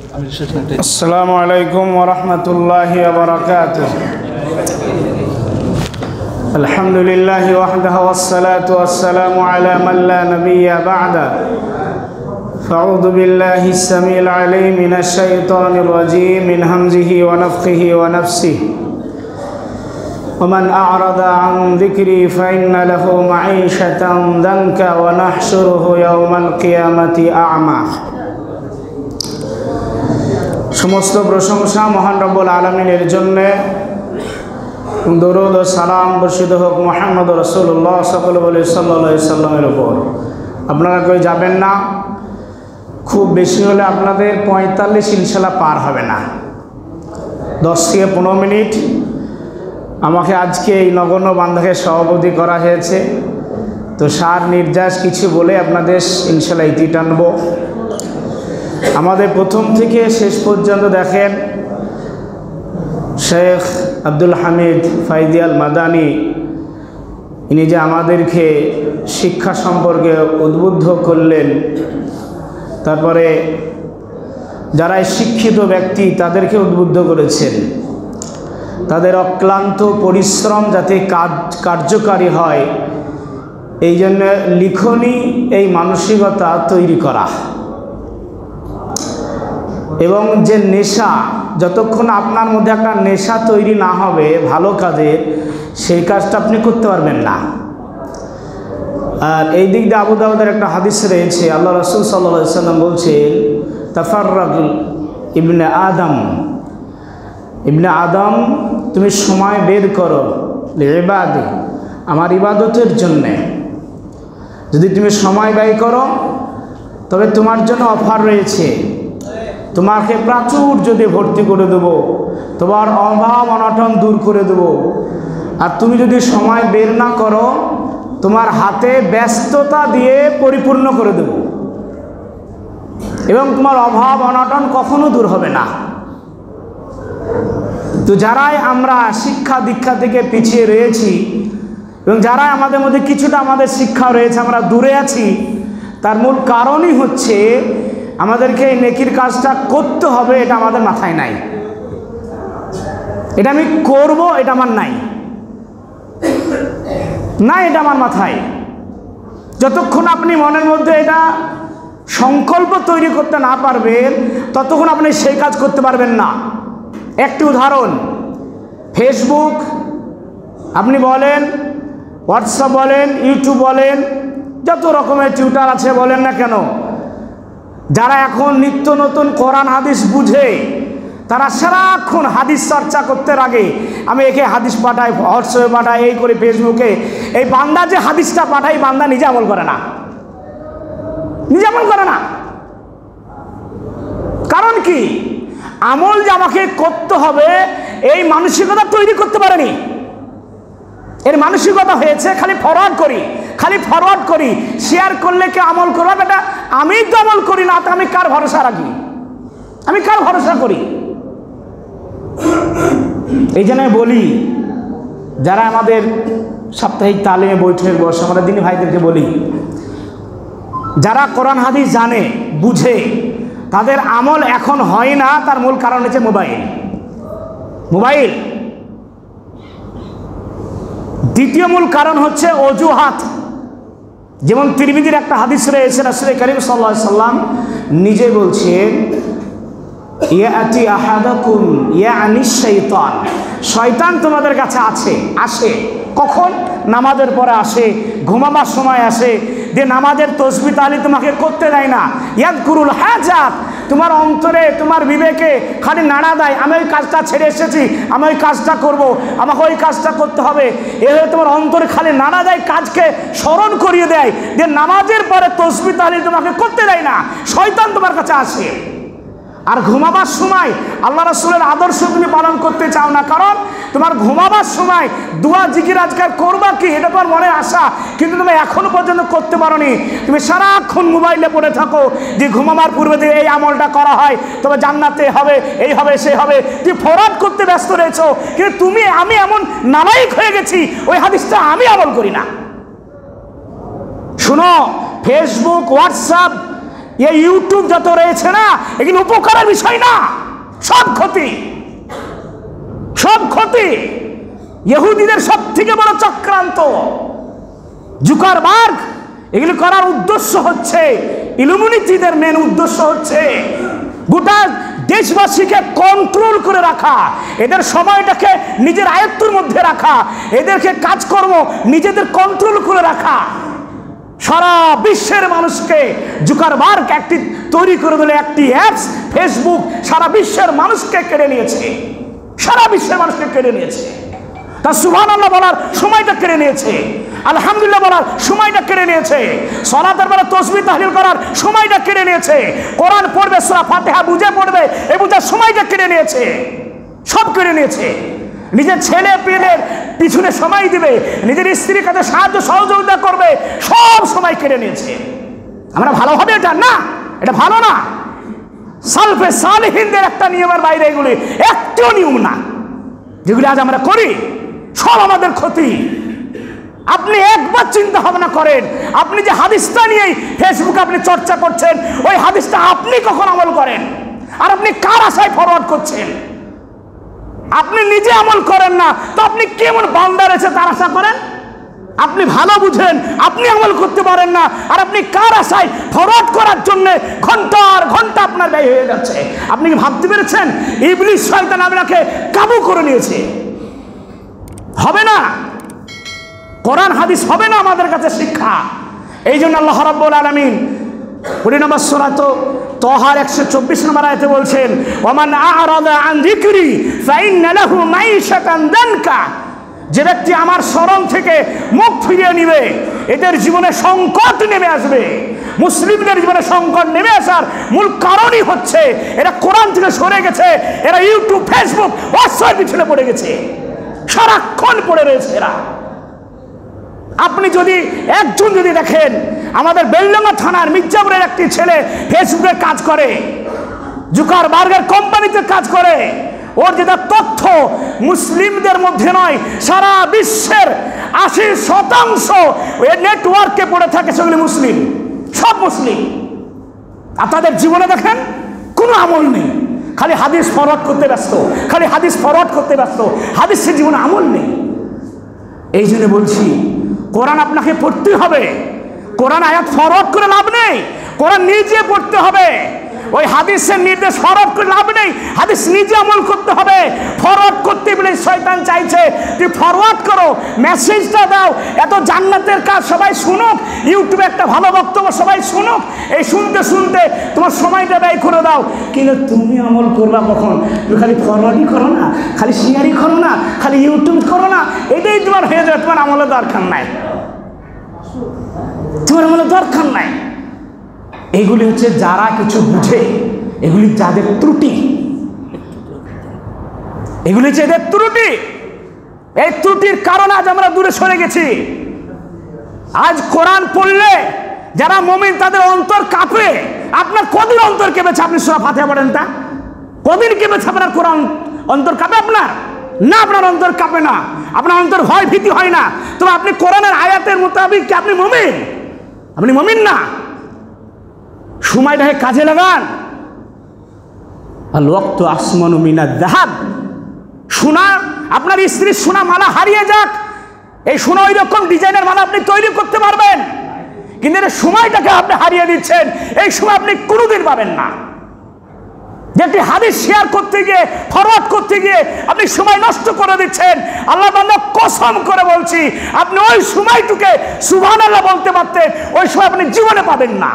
আসসালামু আলাইকুম ওয়া রাহমাতুল্লাহি ওয়া বারাকাতুহু। আলহামদুলিল্লাহি ওয়াহদাহু ওয়াসসালাতু ওয়াসসালামু আলা মান লা নাবিয়্যা বা'দা। ফাউযু বিল্লাহিস সামিল আলিম মিনাশ শাইতানির রাজীম মিন হামজিহি ওয়া নাফখিহি ওয়া নাফসিহি। ومن أعرض عن ذكري فإن له معيشة ضنكا ونحشره يوم القيامة أعمى। সমস্ত প্রশংসা মহান রব্বুল আলামিনের জন্য। দরুদ ও সালাম বর্ষিত হোক মুহাম্মদ রাসূলুল্লাহ সাল্লাল্লাহু আলাইহি সাল্লামের উপর। আপনারা কই যাবেন না? খুব বেশি হলে আপনাদের 45 ইনশাআল্লাহ পার হবে না, 10 থেকে 15 মিনিট। আমাকে আজকে এই নগণ্য বান্ধাকে সভাপতি করা হয়েছে, তো সার নির্যাস কিছু বলে আপনাদের ইনশাআল্লাহ ইতি টানব। আমাদের প্রথম থেকে শেষ পর্যন্ত দেখেন শেখ আব্দুল হামিদ ফাইজি আল মাদানী, ইনি যে আমাদেরকে শিক্ষা সম্পর্কে উদ্বুদ্ধ করলেন, তারপরে যারা শিক্ষিত ব্যক্তি তাদেরকে উদ্বুদ্ধ করেছেন, তাদের অক্লান্ত পরিশ্রম যাতে কার্যকারী হয় এই জন্য লিখনি এই মানসিকতা তৈরি করা। এবং যে নেশা, যতক্ষণ আপনার মধ্যে একটা নেশা তৈরি না হবে ভালো কাজে, সেই কাজটা আপনি করতে পারবেন না। আর এই দিক দিয়ে আবু দাউদের একটা হাদিস রয়েছে, আল্লাহ রাসূল সাল্লাল্লাহু আলাইহি সাল্লাম বলছেন, তাফাররাগ ইবনে আদম, ইবনে আদম তুমি সময় বের করো লিইবাদি, আমার ইবাদতের জন্যে। যদি তুমি সময় ব্যয় করো তবে তোমার জন্য অফার রয়েছে, তোমাকে প্রাচুর্য দিয়ে ভর্তি করে দেব, তোমার অভাব অনটন দূর করে দেব। আর তুমি যদি সময় বের না করো তোমার হাতে ব্যস্ততা দিয়ে পরিপূর্ণ করে দেব, এবং তোমার অভাব অনটন কখনো দূর হবে না। তো যারাই আমরা শিক্ষা দীক্ষা থেকে পিছিয়ে রয়েছি এবং যারা আমাদের মধ্যে কিছুটা আমাদের শিক্ষা রয়েছে আমরা দূরে আছি, তার মূল কারণই হচ্ছে আমাদেরকে এই নেকির কাজটা করতে হবে, এটা আমাদের মাথায় নাই। এটা আমি করব, এটা আমার নাই, এটা আমার মাথায়। যতক্ষণ আপনি মনের মধ্যে এটা সংকল্প তৈরি করতে না পারবেন ততক্ষণ আপনি সেই কাজ করতে পারবেন না। একটি উদাহরণ, ফেসবুক আপনি বলেন, হোয়াটসঅ্যাপ বলেন, ইউটিউব বলেন, যত রকমের টিউটার আছে বলেন না কেন, যারা এখন নিত্য নতুন কোরআন হাদিস বুঝে তারা সারাক্ষণ হাদিস চর্চা করতে লাগে। আমি একে হাদিস পাঠাই, হোয়াটসঅ্যাপে পাঠাই, এই করে ফেসবুকে। এই বান্দা যে হাদিসটা পাঠাই, বান্দা নিজে আমল করে না, কারণ কি? আমল যে আমাকে করতে হবে এই মানসিকতা তৈরি করতে পারেনি। এর মানসিকতা হয়েছে খালি ফরওয়ার্ড করি, শেয়ার করলে কে আমল করবে? বেটা আমি তো আমল করি না, তো আমি কার ভরসা রাখি? আমি কার ভরসা করি? এই জন্য বলি, যারা আমাদের সাপ্তাহিক তালিমে বৈঠকে বসে আমরা দিনী ভাইদেরকে বলি, যারা কোরআন হাদিস জানে বুঝে তাদের আমল এখন হয় না, তার মূল কারণ হচ্ছে মোবাইল। দ্বিতীয় মূল কারণ হচ্ছে অজুহাত। যেমন তিরমিজির একটা হাদিস রয়েছে, রাসূল করিম সাল্লাল্লাহু আলাইহি সাল্লাম নিজে বলছেন, ইয়াতি আহাদাকুম ইয়ানি শাইতান, শয়তান তোমাদের কাছে আসে। কখন? নামাজের পরে আসে, ঘুমাবার সময় আসে, যে নামাজের তাসবিহ তাহলিল তোমাকে করতে দেয় না। ইয়াদকুরুল হাজাত, তোমার অন্তরে তোমার বিবেকে খালি নাড়া দেয়, আমি ওই কাজটা ছেড়ে এসেছি, আমি ওই কাজটা করব, আমাকে ওই কাজটা করতে হবে। এভাবে তোমার অন্তরে খালি নাড়া দেয়, কাজকে স্মরণ করিয়ে দেয়, যে নামাজের পরে তাসবিহ তাহলিল তোমাকে করতে দেয় না। শয়তান তোমার কাছে আসে। আর ঘুমাবার সময় আল্লাহ রাসূলের আদর্শ তুমি পালন করতে চাও না, কারণ তোমার ঘুমাবার সময় দোয়া জিকির আজকার করবা কি এটা তোমার মনে আশা, কিন্তু তুমি এখনো পর্যন্ত করতে পারোনি। তুমি সারাক্ষণ মোবাইলে পড়ে থাকো যে ঘুমাবার পূর্বে যে এই আমলটা করা হয় তবে জান্নাতে হবে, এই হবে, সে হবে। তুমি ফরওয়ার্ড করতে ব্যস্ত রয়েছো, কিন্তু আমি এমন নালায়েক হয়ে গেছি ওই হাদিসটা আমি আমল করি না। শুনো, ফেসবুক, হোয়াটসঅ্যাপ এই ইউটিউব যত রয়েছে না, এগুলো উপকারের বিষয় না, সব ক্ষতি, সব ক্ষতি। ইহুদিদের সব থেকে বড় চক্রান্ত জুকারবার্গ। এগুলো করার উদ্দেশ্য হচ্ছে, ইলুমিনাটিদের মেন উদ্দেশ্য হচ্ছে গোটা দেশবাসীকে কন্ট্রোল করে রাখা, এদের সময়টাকে নিজের আয়ত্তের মধ্যে রাখা, এদেরকে কাজকর্ম নিজেদের কন্ট্রোল করে রাখা। সারা বিশ্বের মানুষকে জুকারবার্গ একটি তৈরি করে দিলে, একটি অ্যাপস ফেসবুক সারা বিশ্বের মানুষকে কেড়ে নিয়েছে, সারা বিশ্বের মানুষকে কেড়ে নিয়েছে। তার সুবহানাল্লাহ বলার সময়টা কেড়ে নিয়েছে, আলহামদুলিল্লাহ বলার সময়টা কেড়ে নিয়েছে, সালাতের বেলা তাসবিহ তাহলিল করার সময়টা কেড়ে নিয়েছে, কোরআন পড়বে, সূরা ফাতিহা বুঝে পড়বে, এই বুঝার সময়টা কেড়ে নিয়েছে, সব কেড়ে নিয়েছে। নিজের ছেলে পেলের পিছনে সময় দিবে, নিজের স্ত্রীর কাছে সাহায্য সহযোগিতা করবে, সব সময় কেড়ে নিয়েছে। আমরা ভালো হবে এটা না, এটা ভালো না। সালফে সালেহিনদের একটা নিয়মের বাইরে এগুলি একটিও নিয়ম না, যেগুলি আজ আমরা করি, সব আমাদের ক্ষতি। আপনি একবার চিন্তা ভাবনা করেন, আপনি যে হাদিসটা নিয়েই ফেসবুকে আপনি চর্চা করছেন, ওই হাদিসটা আপনি কখন আমল করেন? আর আপনি কার আশায় ফরওয়ার্ড করছেন? আপনি নিজে আমল করেন না, তো আপনি কেমন বান্দা রয়েছে তার আশা করেন? আপনি ভালো বুঝেন, আপনি আমল করতে পারেন না, আর আপনি কার আশায় ফরওয়ার্ড করার জন্য ঘন্টার ঘন্টা আপনার ব্যয় হয়ে যাচ্ছে? আপনি কি ভাবতে পেরেছেন ইবলিস শয়তান আপনাকে কাবু করে নিয়েছে? হবে না, কোরআন হাদিস হবে না আমাদের কাছে শিক্ষা। এই জন্য আল্লাহ রাব্বুল আলামিন 20 নম্বর সূরা তাহার 124 নম্বর আয়াতে বলছেন, ওমান আ'রাদা আন যিকরি ফাইন্না লাহু মাইশাতান দানকা। যে ব্যক্তি আমার স্মরণ থেকে মুখ ফিরিয়ে নিবে, এদের জীবনে সংকট নেমে আসবে। মুসলিমদের জীবনে সংকট নেমে আসার মূল কারণই হচ্ছে এরা কোরআন থেকে সরে গেছে, এরা ইউটিউব ফেসবুক হোয়াটসঅ্যাপ পিছনে পড়ে গেছে, সারাক্ষণ পড়ে রয়েছে এরা। আপনি যদি একজন যদি দেখেন, আমাদের বেলডাঙ্গা থানার মির্জাপুরের একটি ছেলে ফেসবুকে কাজ করে, জুকারবার্গের কোম্পানিতে কাজ করে, ওর যেটা তথ্য মুসলিমদের মধ্যে নয়, সারা বিশ্বের 80% ওই নেটওয়ার্কে পড়ে থাকে, সেগুলি মুসলিম, সব মুসলিম। আর তাদের জীবনে দেখেন কোনো আমল নেই, খালি হাদিস ফরওয়ার্ড করতে ব্যস্ত, খালি হাদিস ফরওয়ার্ড করতে ব্যস্ত, হাদিসের জীবনে আমল নেই। এই জন্য বলছি কোরআন আপনাকে পড়তে হবে, কোরআন আয়াত ফরওয়ার্ড করে লাভ নেই, কোরআন নিজে পড়তে হবে। ওই হাদিসের নির্দেশ ফরওয়ার্ড করে লাভ নেই, হাদিস নিজে আমল করতে হবে। ফরওয়ার্ড করতে বলে শয়তান চাইছে তুই ফরওয়ার্ড করো, মেসেজটা দাও, এত জান্নাতের কাজ সবাই শুনুক, ইউটিউবে একটা ভালো বক্তব্য সবাই শুনুক, এই শুনতে শুনতে তোমার সময়টা ব্যয় করে দাও। কিন্তু তুমি আমল করবা কখন? তুমি খালি ফরওয়ার্ডই করো না, খালি শেয়ারই করো না, খালি ইউটিউব করো না, এটাই তোমার হয়ে যাবে। তোমার আমলের দরকার নাই, তোমার আমলের দরকার নাই। এগুলি হচ্ছে যারা কিছু বুঝে, এগুলি যাদের ত্রুটি, এগুলি হচ্ছে এদের ত্রুটি। এই ত্রুটির কারণে আজ আমরা দূরে সরে গেছি। আজ কোরআন পড়লে যারা মুমিন তাদের অন্তর কাঁপে। আপনার কদিন অন্তর কেঁপেছে? আপনি সূরা ফাতিহা পড়েন, তা কদিন কেঁপেছে আপনার? কোরআন অন্তর কাঁপে আপনার? না, আপনার অন্তর কাঁপে না, আপনার অন্তর ভয় ভীতি হয় না। তবে আপনি কোরআনের আয়াতের মোতাবিক কি আপনি মুমিন? আপনি মুমিন না। সময়টাকে কাজে লাগান। আল ওয়াক্তু আসমানু মিনাদ যাহাব। সোনা, আপনার স্ত্রীর সোনা মালা হারিয়ে যাক, এই সোনা ওই রকম ডিজাইনের মালা আপনি তৈরি করতে পারবেন, কিন্তু এর সময়টাকে আপনি হারিয়ে দিচ্ছেন, এই সময় আপনি কোনোদিন পাবেন না। যেটি হাদিস শেয়ার করতে গিয়ে, ফরওয়ার্ড করতে গিয়ে আপনি সময় নষ্ট করে দিচ্ছেন। আল্লাহ বান্দা কসম করে বলছি, আপনি ওই সময়টুকে সুবহানাল্লাহ বলতে পারতেন, ওই সময় আপনি জীবনে পাবেন না।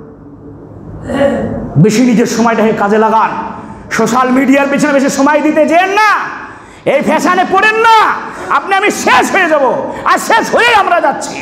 বেশি নিজের সময়টাকে কাজে লাগান। সোশ্যাল মিডিয়ার পেছনে বেশি সময় দিতে যেন না, এই ফ্যাশনে পড়েন না। আপনি আমি শেষ হয়ে যাব, আর শেষ হয়ে আমরা যাচ্ছি।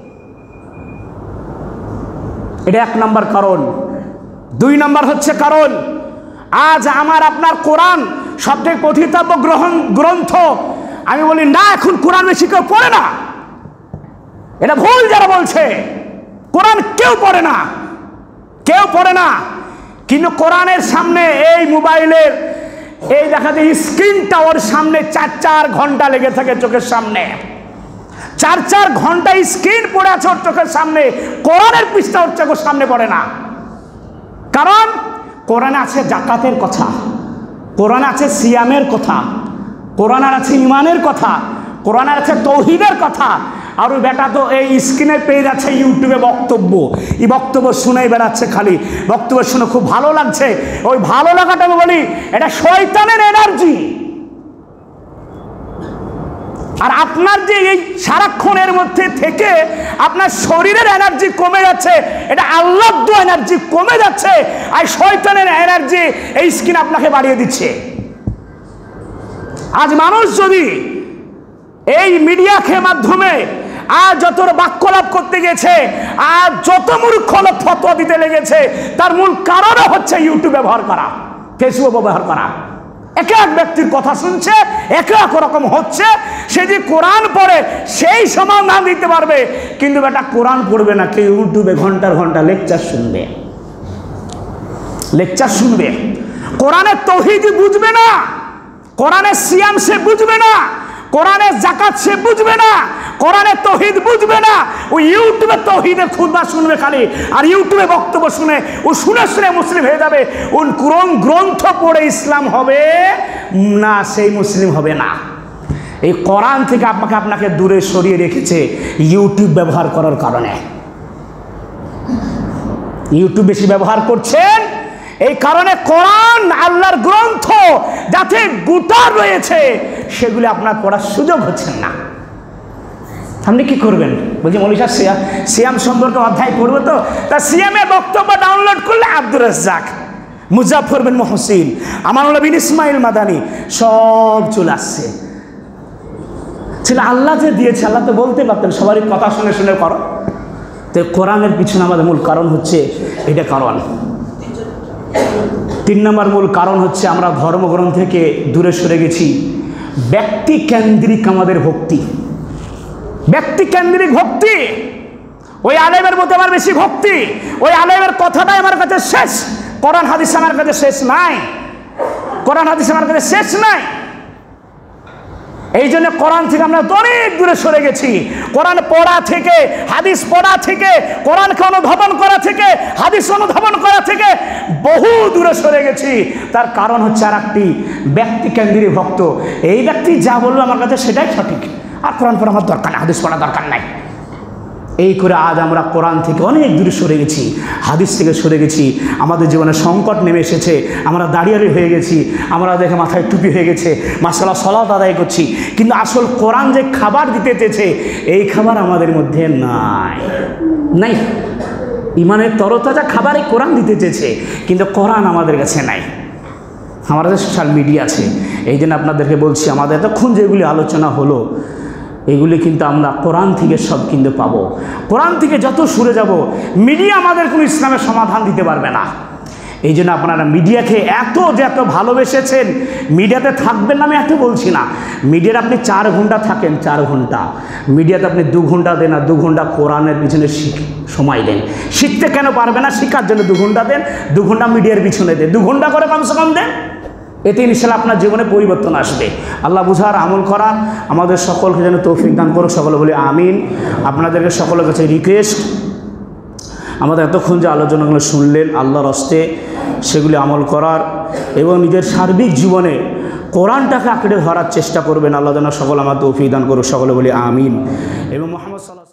এটা 1 নম্বর কারণ। 2 নম্বর হচ্ছে কারণ, আজ আমার আপনার কোরআন সবথেকে পঠিতব্য গ্রন্থ। আমি বলি না, এখন কোরআন বেশি কেউ পড়ে না, এটা ভুল যারা বলছে। কোরআন কেউ পড়ে না, কেউ পড়ে না। কিন্তু কোরআনের সামনে এই মোবাইলের এই দেখা যায় স্ক্রিনটা, ওর সামনে 4-4 ঘন্টা লেগে থাকে চোখের সামনে, 4-4 ঘন্টা স্ক্রিন পড়ে আছে ওর চোখের সামনে, কোরআনের পৃষ্ঠা ওর চোখের সামনে পড়ে না। কারণ কোরআনে আছে জাকাতের কথা, কোরআনে আছে সিয়ামের কথা, কোরআনে আছে ইমানের কথা, কোরআনে আছে তৌহিদের কথা। আর ওই বেটা তো এই স্ক্রিনে পেয়ে যাচ্ছে ইউটিউবে বক্তব্য, এই বক্তব্য শুনেই বেড়াচ্ছে, খালি বক্তব্য শুনে খুব ভালো লাগছে। ওই ভালো লাগাটা আমি বলি এটা শয়তানের এনার্জি। আর আপনার যে এই সারাক্ষণের মধ্যে থেকে আপনার শরীরের এনার্জি কমে যাচ্ছে, এটা আল্লাহর দেওয়া এনার্জি কমে যাচ্ছে, আর শয়তানের এনার্জি এই স্কিন আপনাকে বাড়িয়ে দিচ্ছে। আজ মানুষ যদি এই মিডিয়াকে মাধ্যমে আর যত বাক্যলাপ করতে গেছে, আর যত মূর্খ লোক ফতোয়া দিতে লেগেছে, তার মূল কারণ হচ্ছে ইউটিউব ব্যবহার করা, ফেসবুক ব্যবহার করা। এক এক ব্যক্তির কথা শুনছে, এক এক রকম হচ্ছে। সে যে কোরআন পড়ে সেই সমাধান দিতে পারবে, কিন্তু বেটা কোরআন পড়বে না, কেউ ইউটিউবে ঘন্টার ঘন্টা লেকচার শুনবে, লেকচার শুনবে। কোরআনের তৌহিদ বুঝবে না, কোরআনের সিয়াম সে বুঝবে না, কোরআনের জাকাত সে বুঝবে না, কোরআনের তৌহিদ বুঝবে না। ওই ইউটিউবে তৌহিদের খুতবা শুনবে খালি, আর ইউটিউবে বক্তব্য শুনে ও শুনে শুনে মুসলিম হয়ে যাবে। ওই কোরআন গ্রন্থ পড়ে ইসলাম হবে না, সেই মুসলিম হবে না। এই কোরআন থেকে আপনাকে দূরে সরিয়ে রেখেছে ইউটিউব ব্যবহার করার কারণে। ইউটিউব বেশি ব্যবহার করছেন এই কারণে, কোরআন আল্লাহর গ্রন্থ যাতে গোটা রয়েছে সেগুলি আপনার পড়ার সুযোগ হচ্ছে না। আপনি কি করবেন? বলছি মৌলী সাহেব সিয়াম সম্পর্কে অধ্যায় পড়বো, তো তা সিয়ামের বক্তব্য ডাউনলোড করলে আব্দুর রাজ্জাক, মুজাফফর বিন মুহসিন, আমানুল্লাহ বিন ইসমাইল মাদানী সব চলে আসছে। ছিল আল্লাহ যে দিয়েছে, আল্লাহ তো বলতে পারতেন সবারই কথা শুনে শুনে করো। তো কোরআনের পিছনে আমাদের মূল কারণ হচ্ছে এটা। কারণ 3 নম্বর মূল কারণ হচ্ছে আমরা ধর্মগ্রন্থ থেকে দূরে সরে গেছি। ব্যক্তি কেন্দ্রিক আমাদের ভক্তি, ব্যক্তি কেন্দ্রিক ভক্তি। ওই আলেমের মধ্যে আমার বেশি ভক্তি, ওই আলেমের কথাটাই আমার কাছে শেষ, কোরআন হাদিস আমার কাছে শেষ নাই, কোরআন হাদিস আমার কাছে শেষ নাই। এই জন্য কোরআন থেকে আমরা অনেক দূরে সরে গেছি। কোরআন পড়া থেকে, হাদিস পড়া থেকে, কোরআনকে অনুধাবন করা থেকে, হাদিস অনুধাবন করা থেকে বহু দূরে সরে গেছি। তার কারণ হচ্ছে আর একটি, ব্যক্তি কেন্দ্রিক ভক্ত। এই ব্যক্তি যা বললো আমার কাছে সেটাই সঠিক, আর কোরআন পড়া আমার দরকার নাই, হাদিস পড়া দরকার নাই। এই করে আজ আমরা কোরআন থেকে অনেক দূরে সরে গেছি, হাদিস থেকে সরে গেছি। আমাদের জীবনে সংকট নেমে এসেছে, আমরা দাঁড়িয়ে হয়ে গেছি, আমরা দেখে মাথায় টুপি হয়ে গেছে, মাশাআল্লাহ সালাত আদায় করছি, কিন্তু আসল কোরআন যে খাবার দিতে চেয়েছে এই খাবার আমাদের মধ্যে নাই। ইমানের তরতাজা খাবারই কোরআন দিতে চেয়েছে, কিন্তু কোরআন আমাদের কাছে নাই। আমাদের সোশ্যাল মিডিয়া আছে। এই জন্য আপনাদেরকে বলছি, আমাদের এতক্ষণ যেগুলি আলোচনা হলো এগুলি কিন্তু আমরা কোরআন থেকে সব কিন্তু পাবো। কোরআন থেকে যত সরে যাব, মিডিয়া আমাদের কোনো ইসলামের সমাধান দিতে পারবে না। এই জন্য আপনারা মিডিয়াকে এত ভালোবেসেছেন, মিডিয়াতে থাকবেন না আমি এত বলছি না। মিডিয়াতে আপনি 4 ঘন্টা থাকেন, 4 ঘন্টা মিডিয়াতে আপনি 2 ঘন্টা দেন, আর 2 ঘন্টা কোরআনের পিছনে সময় দেন। শিখতে কেন পারবে না? শিখার জন্য 2 ঘন্টা দেন, 2 ঘন্টা মিডিয়ার পিছনে দেন, 2 ঘন্টা করে কমসে কম দেন। এতে ইনশাআল্লাহ আপনার জীবনে পরিবর্তন আসবে। আল্লাহ বুঝার, আমল করার আমাদের সকলকে যেন তৌফিক দান করুক, সকলে বলি আমিন। আপনাদেরকে সকলের কাছে রিকোয়েস্ট, আমাদের এতক্ষণ যে আলোচনাগুলো শুনলেন আল্লাহর হস্তে সেগুলি আমল করার এবং নিজের সার্বিক জীবনে কোরআনটাকে আঁকড়ে ধরার চেষ্টা করবেন। আল্লাহ যেন সকল আমার তৌফিক দান করুক, সকলে বলি আমিন। এবং মুহাম্মদ সাল্লাল্লাহু